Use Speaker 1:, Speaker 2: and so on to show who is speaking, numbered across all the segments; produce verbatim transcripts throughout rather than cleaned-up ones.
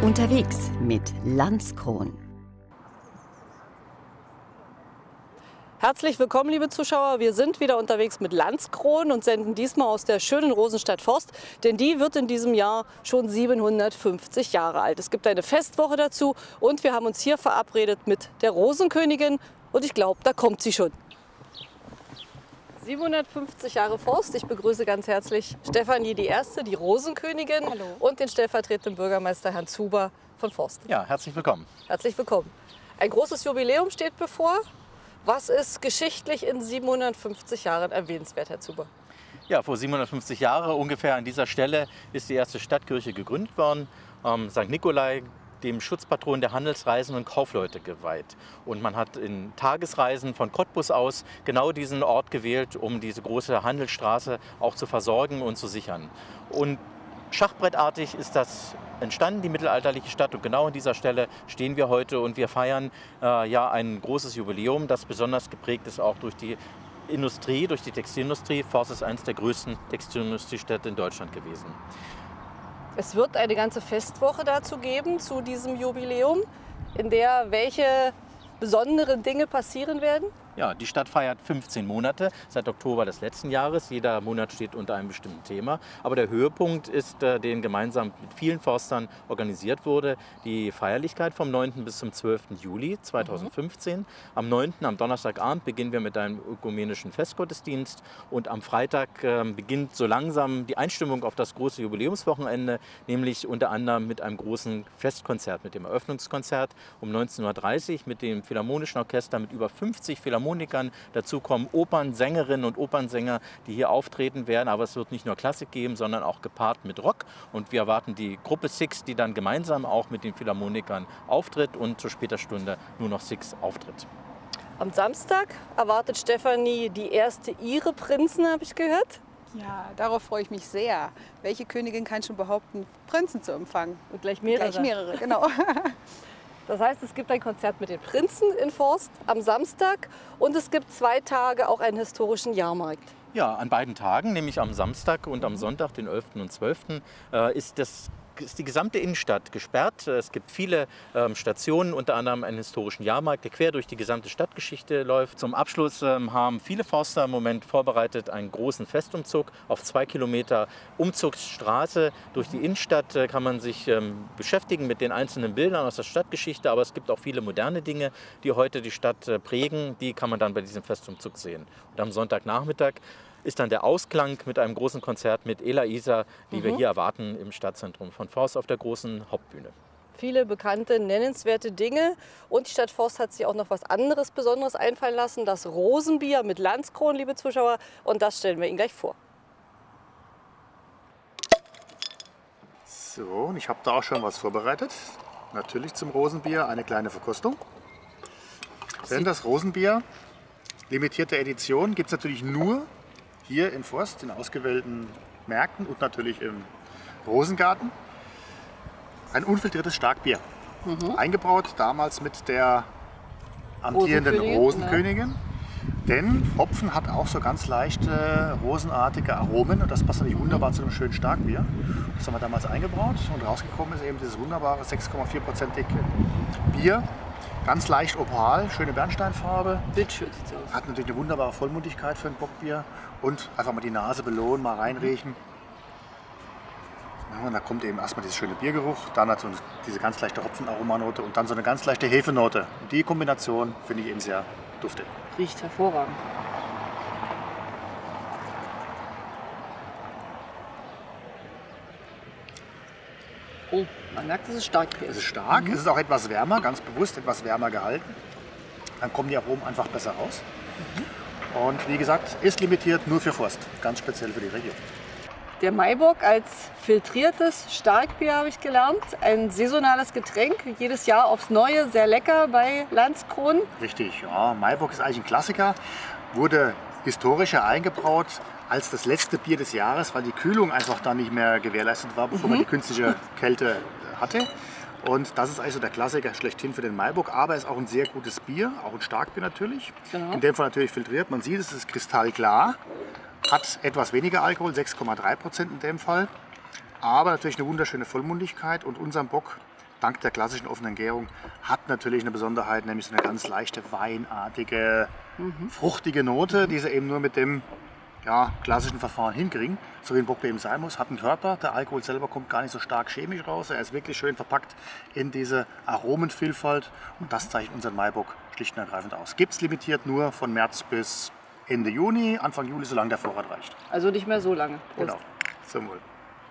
Speaker 1: Unterwegs mit Landskron.
Speaker 2: Herzlich willkommen, liebe Zuschauer. Wir sind wieder unterwegs mit Landskron und senden diesmal aus der schönen Rosenstadt Forst, denn die wird in diesem Jahr schon siebenhundertfünfzig Jahre alt. Es gibt eine Festwoche dazu und wir haben uns hier verabredet mit der Rosenkönigin und ich glaube, da kommt sie schon. siebenhundertfünfzig Jahre Forst. Ich begrüße ganz herzlich Stefanie die Erste, die Rosenkönigin. Hallo. Und den stellvertretenden Bürgermeister Herrn Zuber von Forst.
Speaker 3: Ja, herzlich willkommen.
Speaker 2: Herzlich willkommen. Ein großes Jubiläum steht bevor. Was ist geschichtlich in siebenhundertfünfzig Jahren erwähnenswert, Herr Zuber?
Speaker 3: Ja, vor siebenhundertfünfzig Jahren ungefähr an dieser Stelle ist die erste Stadtkirche gegründet worden. Ähm, Sankt Nikolai, dem Schutzpatron der Handelsreisenden und Kaufleute, geweiht. Und man hat in Tagesreisen von Cottbus aus genau diesen Ort gewählt, um diese große Handelsstraße auch zu versorgen und zu sichern. Und schachbrettartig ist das entstanden, die mittelalterliche Stadt, und genau an dieser Stelle stehen wir heute und wir feiern äh, ja ein großes Jubiläum, das besonders geprägt ist auch durch die Industrie, durch die Textilindustrie. Forst ist eines der größten Textilindustriestädte in Deutschland gewesen.
Speaker 2: Es wird eine ganze Festwoche dazu geben, zu diesem Jubiläum, in der welche besonderen Dinge passieren werden?
Speaker 3: Ja, die Stadt feiert fünfzehn Monate seit Oktober des letzten Jahres. Jeder Monat steht unter einem bestimmten Thema. Aber der Höhepunkt ist, äh, den gemeinsam mit vielen Forstern organisiert wurde, die Feierlichkeit vom neunten bis zum zwölften Juli zweitausendfünfzehn. Mhm. Am neunten, am Donnerstagabend, beginnen wir mit einem ökumenischen Festgottesdienst. Und am Freitag äh, beginnt so langsam die Einstimmung auf das große Jubiläumswochenende, nämlich unter anderem mit einem großen Festkonzert, mit dem Eröffnungskonzert um neunzehn Uhr dreißig mit dem Philharmonischen Orchester mit über fünfzig Philharmonikern. Dazu kommen Opernsängerinnen und Opernsänger, die hier auftreten werden. Aber es wird nicht nur Klassik geben, sondern auch gepaart mit Rock. Und wir erwarten die Gruppe Six, die dann gemeinsam auch mit den Philharmonikern auftritt und zu später Stunde nur noch Six auftritt.
Speaker 2: Am Samstag erwartet Stefanie die erste ihre Prinzen, habe ich gehört.
Speaker 4: Ja, darauf freue ich mich sehr. Welche Königin kann schon behaupten, Prinzen zu empfangen?
Speaker 2: Und gleich mehrere.
Speaker 4: Gleich mehrere, genau.
Speaker 2: Das heißt, es gibt ein Konzert mit den Prinzen in Forst am Samstag und es gibt zwei Tage auch einen historischen Jahrmarkt.
Speaker 3: Ja, an beiden Tagen, nämlich am Samstag und am Sonntag, den elften und zwölften, äh, ist das ist die gesamte Innenstadt gesperrt. Es gibt viele ähm, Stationen, unter anderem einen historischen Jahrmarkt, der quer durch die gesamte Stadtgeschichte läuft. Zum Abschluss ähm, haben viele Forster im Moment vorbereitet einen großen Festumzug auf zwei Kilometer Umzugsstraße durch die Innenstadt. Äh, kann man sich ähm, beschäftigen mit den einzelnen Bildern aus der Stadtgeschichte, aber es gibt auch viele moderne Dinge, die heute die Stadt äh, prägen. Die kann man dann bei diesem Festumzug sehen. Und am Sonntagnachmittag ist dann der Ausklang mit einem großen Konzert mit Ela Isa, die mhm. wir hier erwarten im Stadtzentrum von Forst auf der großen Hauptbühne.
Speaker 2: Viele bekannte, nennenswerte Dinge. Und die Stadt Forst hat sich auch noch was anderes Besonderes einfallen lassen. Das Rosenbier mit Landskron, liebe Zuschauer. Und das stellen wir Ihnen gleich vor.
Speaker 5: So, und ich habe da auch schon was vorbereitet. Natürlich zum Rosenbier eine kleine Verkostung. Denn das Rosenbier, limitierte Edition, gibt es natürlich nur hier in Forst, in ausgewählten Märkten und natürlich im Rosengarten. Ein unfiltriertes Starkbier. Mhm. Eingebraut damals mit der amtierenden Rosenkönigin. Rosenkönigin. Denn Hopfen hat auch so ganz leichte rosenartige Aromen und das passt natürlich wunderbar zu einem schönen Starkbier. Das haben wir damals eingebraut und rausgekommen ist eben dieses wunderbare sechs Komma vier prozentige Bier. Ganz leicht opal, schöne Bernsteinfarbe.
Speaker 2: Bildschön sieht es aus.
Speaker 5: Hat natürlich eine wunderbare Vollmundigkeit für ein Bockbier. Und einfach mal die Nase belohnen, mal reinriechen. Ja, und da kommt eben erstmal dieser schöne Biergeruch, dann hat so diese ganz leichte Hopfenaromanote und dann so eine ganz leichte Hefenote. Und die Kombination finde ich eben sehr duftig.
Speaker 2: Riecht hervorragend. Oh, man merkt, es ist stark.
Speaker 5: Es ist stark, mhm. Es ist auch etwas wärmer, ganz bewusst etwas wärmer gehalten. Dann kommen die Aromen einfach besser raus. Mhm. Und wie gesagt, ist limitiert nur für Forst, ganz speziell für die Region.
Speaker 2: Der Maibock als filtriertes Starkbier habe ich gelernt. Ein saisonales Getränk, jedes Jahr aufs Neue, sehr lecker bei Landskron.
Speaker 5: Richtig, ja. Maibock ist eigentlich ein Klassiker, wurde historischer eingebraut als das letzte Bier des Jahres, weil die Kühlung einfach dann nicht mehr gewährleistet war, bevor mhm. man die künstliche Kälte hatte. Und das ist also der Klassiker schlechthin für den Maibock, aber es ist auch ein sehr gutes Bier, auch ein Starkbier natürlich. Genau. In dem Fall natürlich filtriert. Man sieht, es ist kristallklar, hat etwas weniger Alkohol, sechs Komma drei Prozent in dem Fall, aber natürlich eine wunderschöne Vollmundigkeit und unserem Bock dank der klassischen offenen Gärung, hat natürlich eine Besonderheit, nämlich so eine ganz leichte weinartige, mhm. fruchtige Note, die sie eben nur mit dem ja, klassischen Verfahren hinkriegen, so wie ein Bockbier eben sein muss. Hat einen Körper, der Alkohol selber kommt gar nicht so stark chemisch raus, er ist wirklich schön verpackt in diese Aromenvielfalt und das zeichnet unseren Maibock schlicht und ergreifend aus. Gibt es limitiert nur von März bis Ende Juni, Anfang Juli, solange der Vorrat reicht.
Speaker 2: Also nicht mehr so lange. Prost.
Speaker 5: Genau, zum Wohl.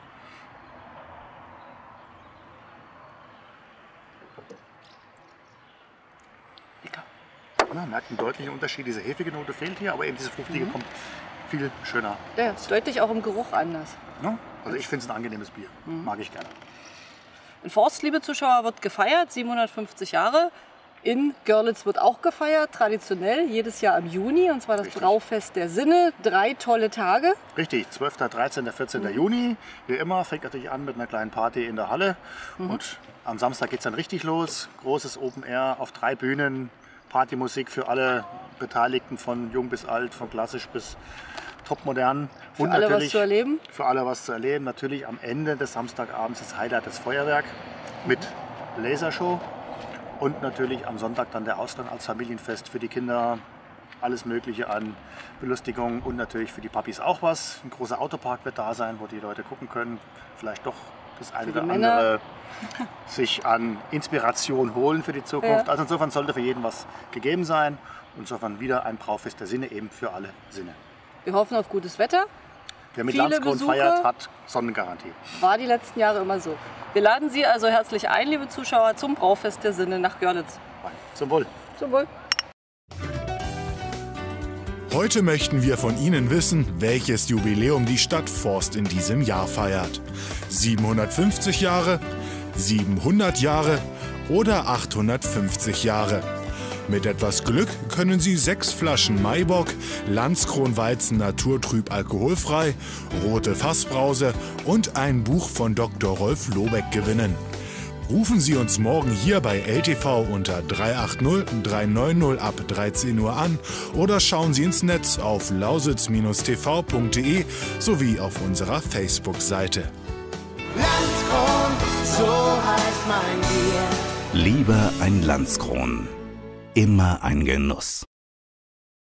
Speaker 2: Lecker.
Speaker 5: Na, merkt einen deutlichen Unterschied, diese hefige Note fehlt hier, aber eben diese fruchtige mhm. kommt viel schöner.
Speaker 2: Ja, ist deutlich auch im Geruch anders.
Speaker 5: Ja, also ich finde es ein angenehmes Bier, mhm. mag ich gerne.
Speaker 2: In Forst, liebe Zuschauer, wird gefeiert, siebenhundertfünfzig Jahre. In Görlitz wird auch gefeiert, traditionell, jedes Jahr im Juni, und zwar das Richtig. Braufest der Sinne. Drei tolle Tage.
Speaker 5: Richtig, zwölfter, dreizehnter, vierzehnter Mhm. Juni. Wie immer, fängt natürlich an mit einer kleinen Party in der Halle. Mhm. Und am Samstag geht es dann richtig los. Großes Open Air auf drei Bühnen. Partymusik für alle Beteiligten, von jung bis alt, von klassisch bis topmodern.
Speaker 2: Für und alle was zu erleben?
Speaker 5: Für alle was zu erleben. Natürlich am Ende des Samstagabends das Highlight, das Feuerwerk mit Lasershow. Und natürlich am Sonntag dann der Ausgang als Familienfest für die Kinder. Alles Mögliche an Belustigung und natürlich für die Papis auch was. Ein großer Autopark wird da sein, wo die Leute gucken können. Vielleicht doch das eine oder andere sich an Inspiration holen für die Zukunft. Ja. Also insofern sollte für jeden was gegeben sein. Insofern wieder ein Braufest der Sinne, eben für alle Sinne.
Speaker 2: Wir hoffen auf gutes Wetter.
Speaker 5: Wer mit Landskron feiert, hat Sonnengarantie.
Speaker 2: War die letzten Jahre immer so. Wir laden Sie also herzlich ein, liebe Zuschauer, zum Braufest der Sinne nach Görlitz.
Speaker 5: Zum Wohl.
Speaker 2: Zum Wohl.
Speaker 6: Heute möchten wir von Ihnen wissen, welches Jubiläum die Stadt Forst in diesem Jahr feiert. siebenhundertfünfzig Jahre, siebenhundert Jahre oder achthundertfünfzig Jahre. Mit etwas Glück können Sie sechs Flaschen Maibock, Landskronweizen naturtrüb alkoholfrei, rote Fassbrause und ein Buch von Doktor Rolf Lobeck gewinnen. Rufen Sie uns morgen hier bei L T V unter drei acht null drei neun null ab dreizehn Uhr an oder schauen Sie ins Netz auf lausitz Bindestrich t v punkt de sowie auf unserer Facebook-Seite.
Speaker 7: Landskron, so heißt mein Bier.
Speaker 8: Lieber ein Landskron. Immer ein Genuss.